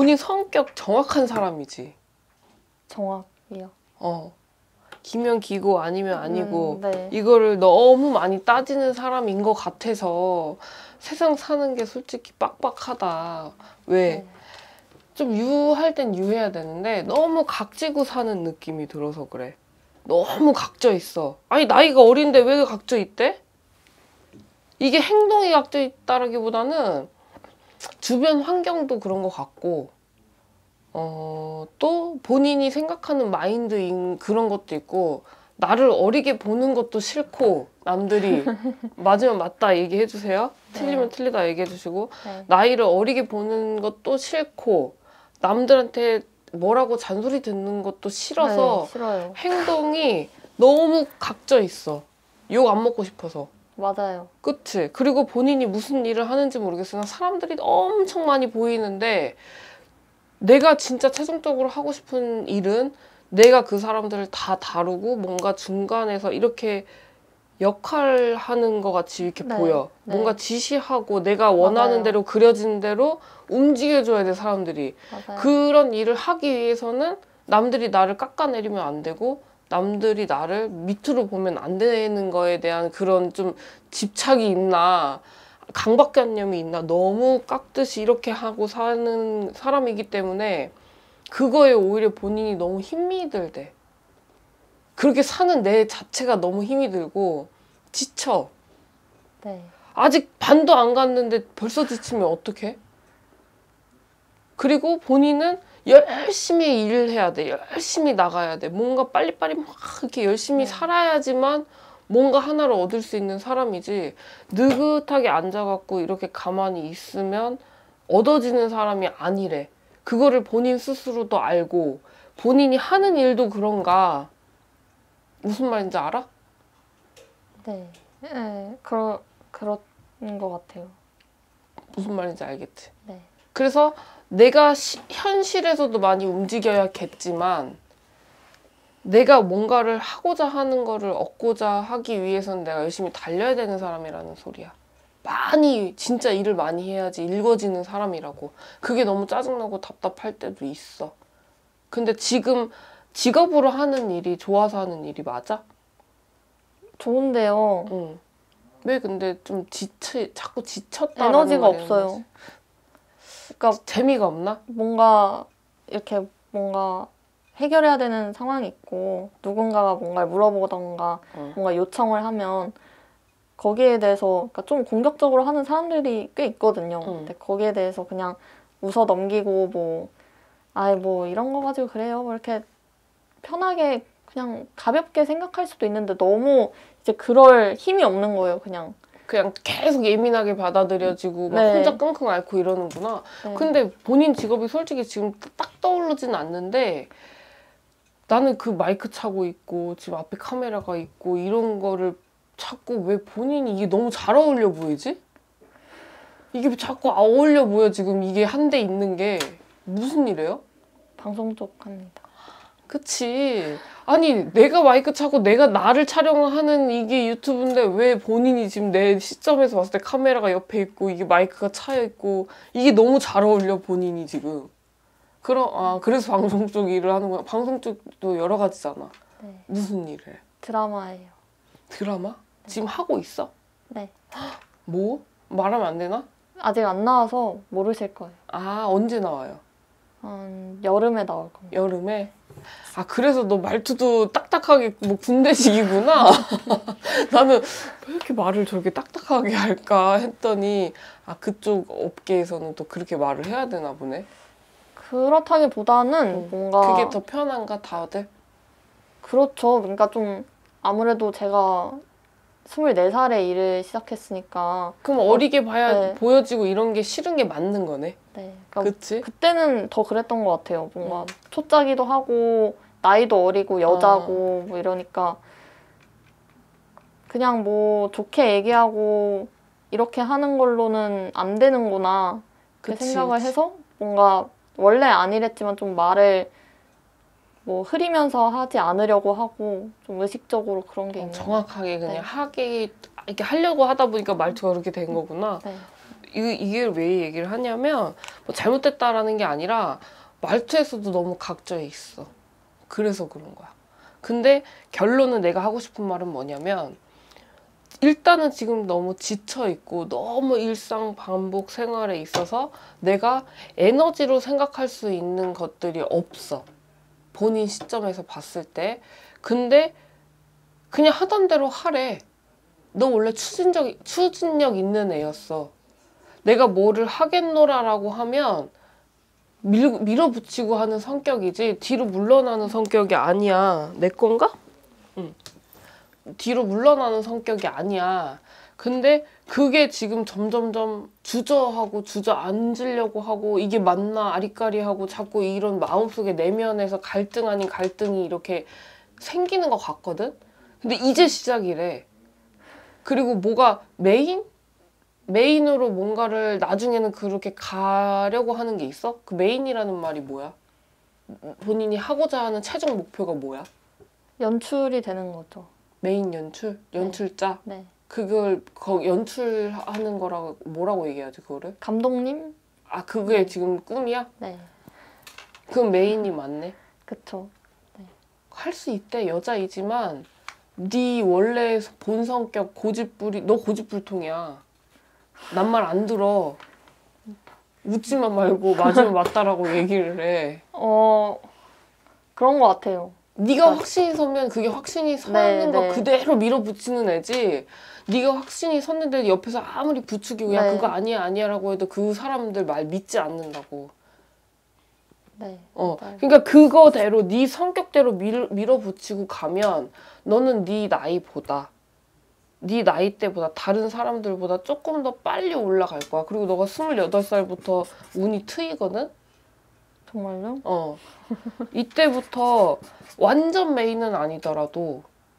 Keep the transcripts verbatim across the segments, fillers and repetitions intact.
본인 성격 정확한 사람이지. 정확이요. 어. 기면 기고 아니면 아니고 음, 네. 이거를 너무 많이 따지는 사람인 것 같아서 세상 사는 게 솔직히 빡빡하다. 왜? 네. 좀 유할 땐 유해야 되는데 너무 각지고 사는 느낌이 들어서 그래. 너무 각져 있어. 아니 나이가 어린데 왜 각져 있대? 이게 행동이 각져 있다라기보다는 주변 환경도 그런 것 같고 어, 또 본인이 생각하는 마인드인 그런 것도 있고 나를 어리게 보는 것도 싫고 남들이 맞으면 맞다 얘기해 주세요. 네. 틀리면 틀리다 얘기해 주시고 네. 나이를 어리게 보는 것도 싫고 남들한테 뭐라고 잔소리 듣는 것도 싫어서 네, 싫어요. 행동이 너무 각져 있어. 욕 안 먹고 싶어서. 맞아요. 그치? 그리고 본인이 무슨 일을 하는지 모르겠으나 사람들이 엄청 많이 보이는데 내가 진짜 최종적으로 하고 싶은 일은 내가 그 사람들을 다 다루고 뭔가 중간에서 이렇게 역할하는 것 같이 이렇게 네, 보여. 네. 뭔가 지시하고 내가 원하는 맞아요. 대로 그려진 대로 움직여줘야 돼, 사람들이. 맞아요. 그런 일을 하기 위해서는 남들이 나를 깎아내리면 안 되고 남들이 나를 밑으로 보면 안 되는 거에 대한 그런 좀 집착이 있나 강박관념이 있나 너무 깎듯이 이렇게 하고 사는 사람이기 때문에 그거에 오히려 본인이 너무 힘이 들대. 그렇게 사는 내 자체가 너무 힘이 들고 지쳐. 네. 아직 반도 안 갔는데 벌써 지치면 어떡해? 그리고 본인은 열심히 일을 해야 돼. 열심히 나가야 돼. 뭔가 빨리빨리 막 이렇게 열심히 네. 살아야지만 뭔가 하나를 얻을 수 있는 사람이지 느긋하게 앉아갖고 이렇게 가만히 있으면 얻어지는 사람이 아니래. 그거를 본인 스스로도 알고 본인이 하는 일도 그런가. 무슨 말인지 알아? 네. 네. 그러, 그런 것 같아요. 무슨 말인지 알겠지? 네. 그래서 내가 시, 현실에서도 많이 움직여야겠지만 내가 뭔가를 하고자 하는 거를 얻고자 하기 위해서는 내가 열심히 달려야 되는 사람이라는 소리야. 많이 진짜 일을 많이 해야지 일궈지는 사람이라고. 그게 너무 짜증나고 답답할 때도 있어. 근데 지금 직업으로 하는 일이 좋아서 하는 일이 맞아? 좋은데요. 응. 왜 근데 좀 지치, 자꾸 지쳤다라는 에너지가 말이 없어요. 나지? 그러니까 재미가 없나? 뭔가 이렇게 뭔가 해결해야 되는 상황이 있고 누군가가 뭔가를 물어보던가 응. 뭔가 요청을 하면 거기에 대해서 그러니까 좀 공격적으로 하는 사람들이 꽤 있거든요. 응. 근데 거기에 대해서 그냥 웃어 넘기고 뭐 아이 뭐 이런 거 가지고 그래요. 뭐 이렇게 편하게 그냥 가볍게 생각할 수도 있는데 너무 이제 그럴 힘이 없는 거예요. 그냥. 그냥 계속 예민하게 받아들여지고 막 네. 혼자 끙끙 앓고 이러는구나. 네. 근데 본인 직업이 솔직히 지금 딱 떠오르진 않는데 나는 그 마이크 차고 있고 지금 앞에 카메라가 있고 이런 거를 자꾸 왜 본인이 이게 너무 잘 어울려 보이지? 이게 자꾸 어울려 보여 지금 이게 한 대 있는 게 무슨 일이에요? 방송 쪽 합니다. 그치. 아니 내가 마이크 차고 내가 나를 촬영하는 이게 유튜브인데 왜 본인이 지금 내 시점에서 봤을 때 카메라가 옆에 있고 이게 마이크가 차여 있고 이게 너무 잘 어울려 본인이 지금. 그럼 아 그래서 방송 쪽 일을 하는구나. 방송 쪽도 여러 가지잖아. 네. 무슨 일을 해? 드라마예요. 드라마? 지금 하고 있어? 네. 뭐? 말하면 안 되나? 아직 안 나와서 모르실 거예요. 아 언제 나와요? 한 여름에 나올 겁니다. 여름에? 아 그래서 너 말투도 딱딱하게 뭐 군대식이구나. 나는 왜 이렇게 말을 저렇게 딱딱하게 할까 했더니 아 그쪽 업계에서는 또 그렇게 말을 해야 되나 보네. 그렇다기보다는 음, 뭔가 그게 더 편한가 다들? 그렇죠. 그러니까 좀 아무래도 제가 스물네 살에 일을 시작했으니까 그럼 어리게 봐야 네. 보여지고 이런 게 싫은 게 맞는 거네. 네. 그러니까 그치? 그때는 더 그랬던 것 같아요. 뭔가 음. 초짜기도 하고 나이도 어리고 여자고 뭐 이러니까 그냥 뭐 좋게 얘기하고 이렇게 하는 걸로는 안 되는구나 그 그치, 생각을 그치. 해서 뭔가 원래 안 이랬지만 좀 말을 뭐 흐리면서 하지 않으려고 하고 좀 의식적으로 그런 게 있는 정확하게 그냥 네. 하기 이렇게 하려고 하다 보니까 말투가 그렇게 된 거구나. 네. 이, 이게 왜 얘기를 하냐면 뭐 잘못됐다라는 게 아니라 말투에서도 너무 각져 있어. 그래서 그런 거야. 근데 결론은 내가 하고 싶은 말은 뭐냐면 일단은 지금 너무 지쳐있고 너무 일상 반복 생활에 있어서 내가 에너지로 생각할 수 있는 것들이 없어. 본인 시점에서 봤을 때. 근데 그냥 하던 대로 하래. 너 원래 추진력, 추진력 있는 애였어. 내가 뭐를 하겠노라라고 하면 밀, 밀어붙이고 하는 성격이지 뒤로 물러나는 성격이 아니야. 내 건가? 응. 뒤로 물러나는 성격이 아니야. 근데 그게 지금 점점점 주저하고 주저앉으려고 하고 이게 맞나 아리까리하고 자꾸 이런 마음속에 내면에서 갈등 아닌 갈등이 이렇게 생기는 것 같거든? 근데 이제 시작이래. 그리고 뭐가 메인? 메인으로 뭔가를 나중에는 그렇게 가려고 하는 게 있어? 그 메인이라는 말이 뭐야? 본인이 하고자 하는 최종 목표가 뭐야? 연출이 되는 거죠. 메인 연출? 연출자? 네. 그걸 거 연출하는 거라고 뭐라고 얘기하지 그거를? 감독님? 아 그게 지금 꿈이야? 네. 그럼 메인이 맞네. 그쵸. 할 수 있대. 여자이지만 네 원래 본 성격 고집부리 너 고집불통이야. 난 말 안 들어. 웃지만 말고 맞으면 맞다라고 얘기를 해. 어, 그런 것 같아요. 네가 확신이 서면 그게 확신이 서는 네, 거 네. 그대로 밀어붙이는 애지. 네가 확신이 섰는데 옆에서 아무리 부추기고 야 네. 그거 아니야 아니야 라고 해도 그 사람들 말 믿지 않는다고. 네. 어, 맞아요. 그러니까 그거대로 네 성격대로 밀, 밀어붙이고 가면 너는 네 나이보다 네 나이 때보다 다른 사람들보다 조금 더 빨리 올라갈 거야. 그리고 너가 스물여덟 살부터 운이 트이거든? 정말요? 어. 이때부터 완전 메인은 아니더라도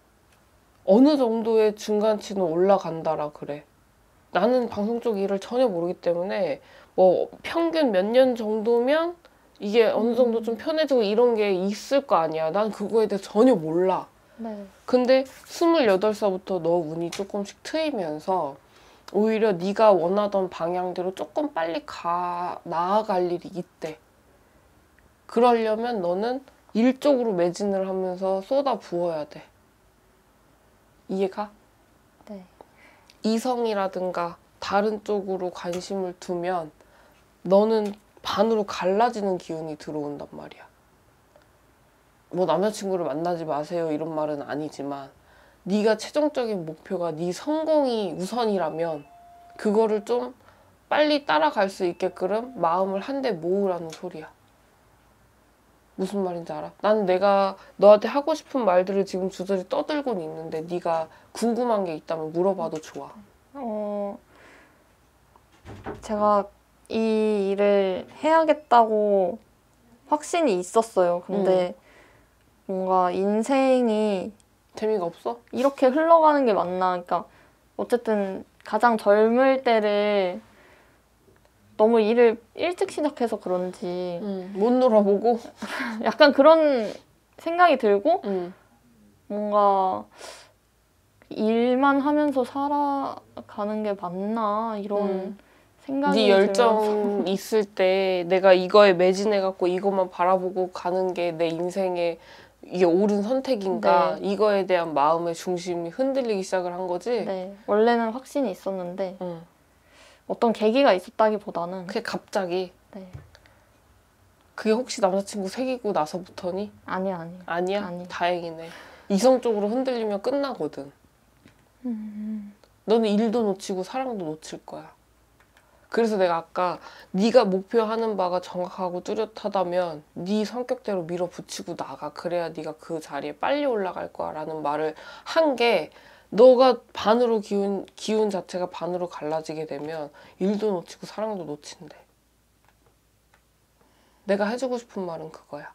어느 정도의 중간치는 올라간다라 그래. 나는 방송 쪽 일을 전혀 모르기 때문에 뭐 평균 몇 년 정도면 이게 어느 정도 좀 편해지고 이런 게 있을 거 아니야. 난 그거에 대해서 전혀 몰라. 네. 근데 스물여덟 살부터 너 운이 조금씩 트이면서 오히려 네가 원하던 방향대로 조금 빨리 가 나아갈 일이 있대. 그러려면 너는 일 쪽으로 매진을 하면서 쏟아 부어야 돼. 이해가? 네. 이성이라든가 다른 쪽으로 관심을 두면 너는 반으로 갈라지는 기운이 들어온단 말이야. 뭐 남자친구를 만나지 마세요 이런 말은 아니지만 네가 최종적인 목표가 네 성공이 우선이라면 그거를 좀 빨리 따라갈 수 있게끔 마음을 한데 모으라는 소리야. 무슨 말인지 알아? 나는 내가 너한테 하고 싶은 말들을 지금 주저리 떠들고는 있는데 네가 궁금한 게 있다면 물어봐도 좋아. 어, 제가 이 일을 해야겠다고 확신이 있었어요. 근데 뭔가 인생이 재미가 없어? 이렇게 흘러가는 게 맞나? 그러니까 어쨌든 가장 젊을 때를 너무 일을 일찍 시작해서 그런지 응. 못 놀아보고? 약간 그런 생각이 들고 응. 뭔가 일만 하면서 살아가는 게 맞나 이런 음. 생각이 네 들면서 열정 있을 때 내가 이거에 매진해갖고 이것만 바라보고 가는 게 내 인생에 이게 옳은 선택인가 네. 이거에 대한 마음의 중심이 흔들리기 시작을 한 거지? 네, 원래는 확신이 있었는데 응. 어떤 계기가 있었다기보다는 그게 갑자기 네. 그게 혹시 남자친구 사귀고 나서부터니? 아니야 아니야 아니야? 아니. 다행이네. 이성적으로 흔들리면 끝나거든. 음, 너는 일도 놓치고 사랑도 놓칠 거야. 그래서 내가 아까 네가 목표하는 바가 정확하고 뚜렷하다면 네 성격대로 밀어붙이고 나가. 그래야 네가 그 자리에 빨리 올라갈 거야 라는 말을 한 게 너가 반으로 기운, 기운 자체가 반으로 갈라지게 되면 일도 놓치고 사랑도 놓친대. 내가 해주고 싶은 말은 그거야.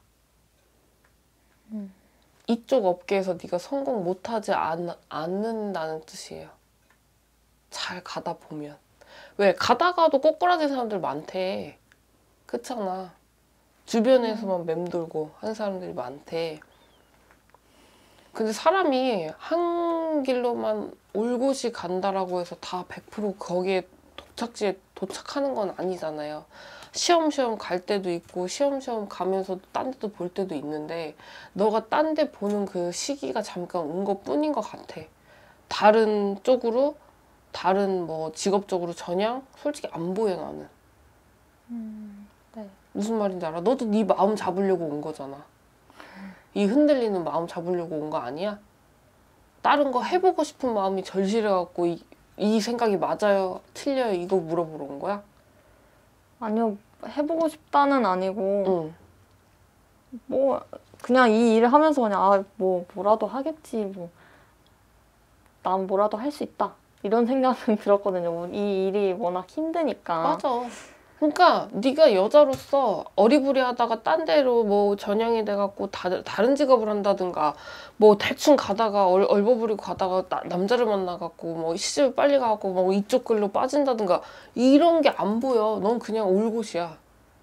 음. 이쪽 업계에서 네가 성공 못하지 않, 않는다는 뜻이에요. 잘 가다 보면. 왜? 가다가도 꼬꾸라진 사람들 많대. 그렇잖아. 주변에서만 맴돌고 하는 사람들이 많대. 근데 사람이 한 길로만 올곧이 간다라고 해서 다 백 퍼센트 거기에 도착지에 도착하는 건 아니잖아요. 시험시험 갈 때도 있고 시험시험 가면서 딴 데도 볼 때도 있는데 너가 딴 데 보는 그 시기가 잠깐 온 것뿐인 것 같아. 다른 쪽으로 다른 뭐 직업적으로 전향 솔직히 안 보여 나는. 음, 네. 무슨 말인지 알아? 너도 네 마음 잡으려고 온 거잖아. 이 흔들리는 마음 잡으려고 온 거 아니야? 다른 거 해보고 싶은 마음이 절실해갖고 이, 이 생각이 맞아요? 틀려요? 이거 물어보러 온 거야? 아니요, 해보고 싶다는 아니고, 응. 뭐, 그냥 이 일을 하면서 그냥, 아, 뭐, 뭐라도 하겠지, 뭐. 난 뭐라도 할 수 있다. 이런 생각은 들었거든요. 이 일이 워낙 힘드니까. 맞아. 그러니까 네가 여자로서 어리부리하다가 딴 데로 뭐 전향이 돼갖고 다들 다른 직업을 한다든가 뭐 대충 가다가 얼, 얼버무리고 가다가 나, 남자를 만나갖고 뭐 시집을 빨리 가갖고 뭐 이쪽 길로 빠진다든가 이런 게 안 보여. 넌 그냥 올 곳이야.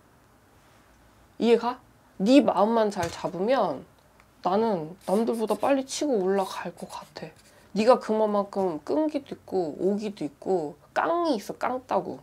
이해가? 네 마음만 잘 잡으면 나는 남들보다 빨리 치고 올라갈 것 같아. 네가 그만큼 끈기도 있고 오기도 있고 깡이 있어. 깡따구.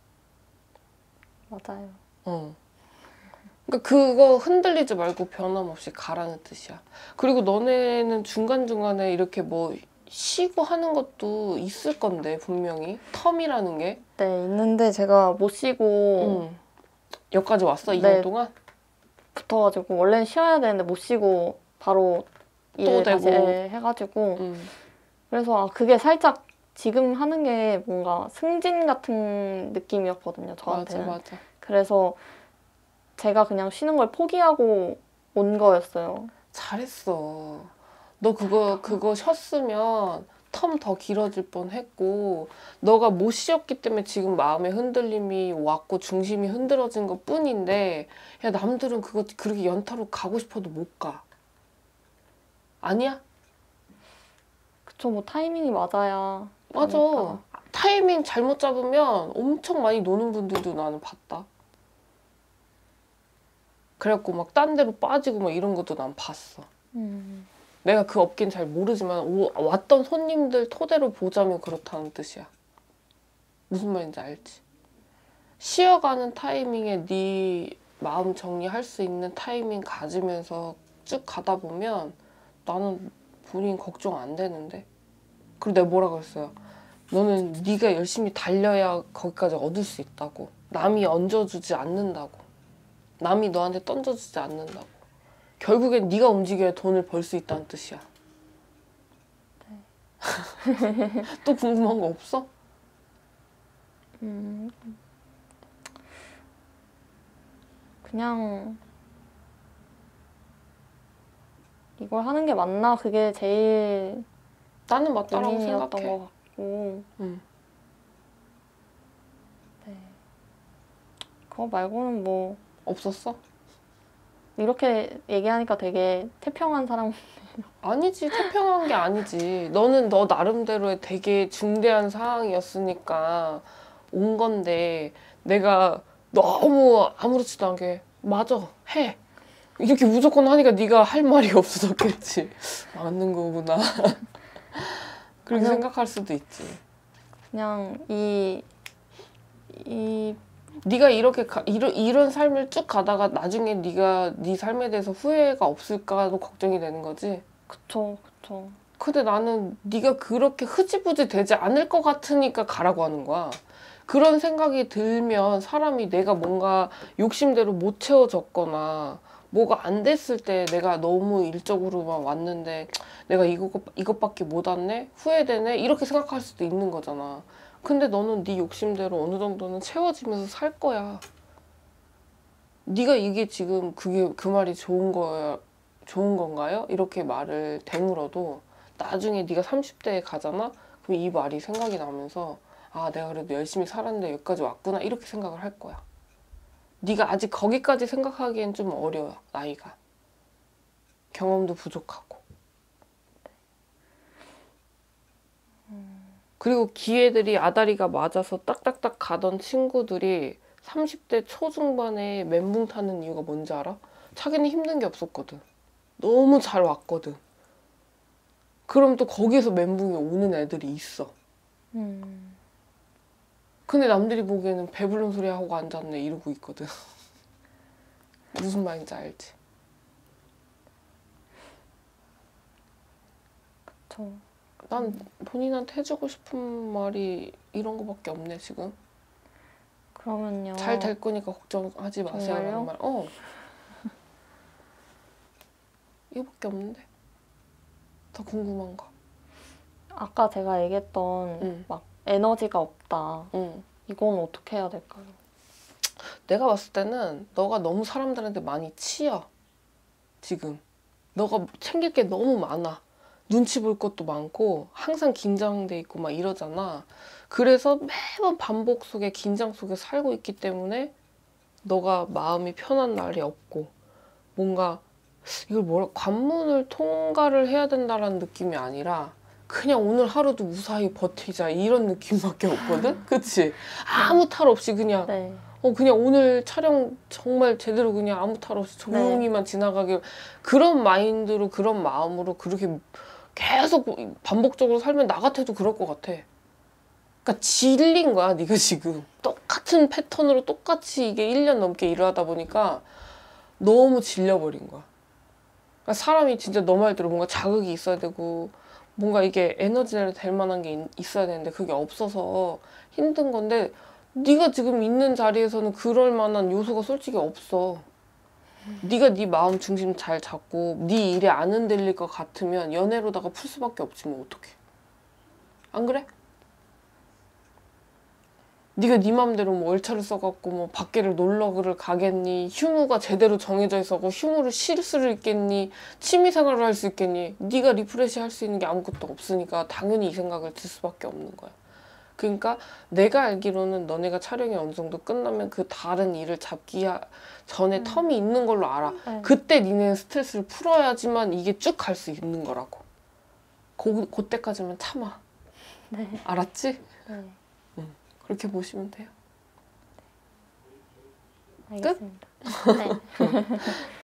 맞아요. 어. 그러니까 그거 흔들리지 말고 변함없이 가라는 뜻이야. 그리고 너네는 중간중간에 이렇게 뭐 쉬고 하는 것도 있을 건데 분명히 텀이라는 게. 네, 있는데 제가 못 쉬고 응. 여기까지 왔어? 이 네. 년 동안? 붙어가지고 원래는 쉬어야 되는데 못 쉬고 바로 또 일 되고. 다시 해가지고 응. 그래서 아, 그게 살짝 지금 하는 게 뭔가 승진 같은 느낌이었거든요, 맞아 저한테는. 맞아. 그래서 제가 그냥 쉬는 걸 포기하고 온 거였어요. 잘했어. 너 그거 그거 쉬었으면 텀 더 길어질 뻔했고 너가 못 쉬었기 때문에 지금 마음의 흔들림이 왔고 중심이 흔들어진 것 뿐인데 야 남들은 그거 그렇게 연타로 가고 싶어도 못 가. 아니야? 그쵸, 뭐 타이밍이 맞아야 맞아. 가니까. 타이밍 잘못 잡으면 엄청 많이 노는 분들도 나는 봤다. 그래갖고 막 딴 데로 빠지고 막 이런 것도 난 봤어. 음, 내가 그 업계는 잘 모르지만 오, 왔던 손님들 토대로 보자면 그렇다는 뜻이야. 무슨 말인지 알지? 쉬어가는 타이밍에 네 마음 정리할 수 있는 타이밍 가지면서 쭉 가다 보면 나는 본인 걱정 안 되는데. 그리고 내가 뭐라 그랬어요? 너는 네가 열심히 달려야 거기까지 얻을 수 있다고. 남이 얹어주지 않는다고. 남이 너한테 던져주지 않는다고. 결국엔 네가 움직여야 돈을 벌 수 있다는 뜻이야. 네. 또 궁금한 거 없어? 음, 그냥 이걸 하는 게 맞나? 그게 제일 나는 맞다라고 고민이었던 생각해. 것 같고. 응. 네. 그거 말고는 뭐 없었어? 이렇게 얘기하니까 되게 태평한 사람. 아니지. 태평한 게 아니지. 너는 너 나름대로의 되게 중대한 상황이었으니까 온 건데 내가 너무 아무렇지도 않게 맞아. 해. 이렇게 무조건 하니까 네가 할 말이 없어졌겠지. 맞는 거구나. 그렇게 아니요. 생각할 수도 있지. 그냥 이, 이, 네가 이렇게 가, 이런 이런 삶을 쭉 가다가 나중에 네가 네 삶에 대해서 후회가 없을까도 걱정이 되는 거지. 그쵸, 그쵸. 근데 나는 네가 그렇게 흐지부지 되지 않을 것 같으니까 가라고 하는 거야. 그런 생각이 들면 사람이 내가 뭔가 욕심대로 못 채워졌거나 뭐가 안 됐을 때 내가 너무 일적으로만 왔는데 내가 이거, 이것밖에 못 왔네? 후회되네? 이렇게 생각할 수도 있는 거잖아. 근데 너는 네 욕심대로 어느 정도는 채워지면서 살 거야. 네가 이게 지금 그게 그 말이 좋은 거야, 좋은 건가요? 이렇게 말을 되물어도 나중에 네가 삼십 대에 가잖아? 그럼 이 말이 생각이 나면서 아 내가 그래도 열심히 살았는데 여기까지 왔구나 이렇게 생각을 할 거야. 네가 아직 거기까지 생각하기엔 좀 어려워. 나이가. 경험도 부족하고. 그리고 기회들이 아다리가 맞아서 딱딱딱 가던 친구들이 삼십 대 초중반에 멘붕 타는 이유가 뭔지 알아? 자기는 힘든 게 없었거든. 너무 잘 왔거든. 그럼 또 거기서 멘붕이 오는 애들이 있어. 음, 근데 남들이 보기에는 배부른 소리 하고 앉았네 이러고 있거든. 무슨 말인지 알지? 저 난 본인한테 해주고 싶은 말이 이런 거밖에 없네 지금. 그러면요. 잘 될 거니까 걱정하지 마세요. 정말요? 라는 말. 어. 이거밖에 없는데. 더 궁금한 거. 아까 제가 얘기했던 응. 막 에너지가 없다. 응. 이건 어떻게 해야 될까요? 내가 봤을 때는 너가 너무 사람들한테 많이 치여. 지금. 너가 챙길 게 너무 많아. 눈치 볼 것도 많고 항상 긴장돼 있고 막 이러잖아. 그래서 매번 반복 속에 긴장 속에 살고 있기 때문에 너가 마음이 편한 날이 없고 뭔가 이걸 뭐라 관문을 통과를 해야 된다라는 느낌이 아니라 그냥 오늘 하루도 무사히 버티자 이런 느낌밖에 없거든? 그치? 아무 탈 없이 그냥 네. 어 그냥 오늘 촬영 정말 제대로 그냥 아무 탈 없이 조용히만 지나가길 그런 마인드로 그런 마음으로 그렇게 계속 반복적으로 살면 나 같아도 그럴 것 같아. 그러니까 질린 거야 네가 지금. 똑같은 패턴으로 똑같이 이게 일 년 넘게 일을 하다 보니까 너무 질려버린 거야. 그러니까 사람이 진짜 너 말대로 뭔가 자극이 있어야 되고 뭔가 이게 에너지를 될 만한 게 있어야 되는데 그게 없어서 힘든 건데 네가 지금 있는 자리에서는 그럴 만한 요소가 솔직히 없어. 네가 네 마음 중심 잘 잡고 네 일에 안 흔들릴 것 같으면 연애로다가 풀 수밖에 없지 뭐 어떡해. 안 그래? 네가 네 맘대로 뭐 월차를 써갖고 뭐 밖에를 놀러를 가겠니? 휴무가 제대로 정해져 있어고 휴무를 쉴 수를 있겠니? 취미생활을 할 수 있겠니? 네가 리프레시 할 수 있는 게 아무것도 없으니까 당연히 이 생각을 들 수밖에 없는 거야. 그러니까 내가 알기로는 너네가 촬영이 어느 정도 끝나면 그 다른 일을 잡기 전에 음. 텀이 있는 걸로 알아. 네. 그때 니네 스트레스를 풀어야지만 이게 쭉 갈 수 있는 거라고. 고, 그때까지만 참아. 네. 알았지? 네. 그렇게 보시면 돼요. 알겠습니다. 네.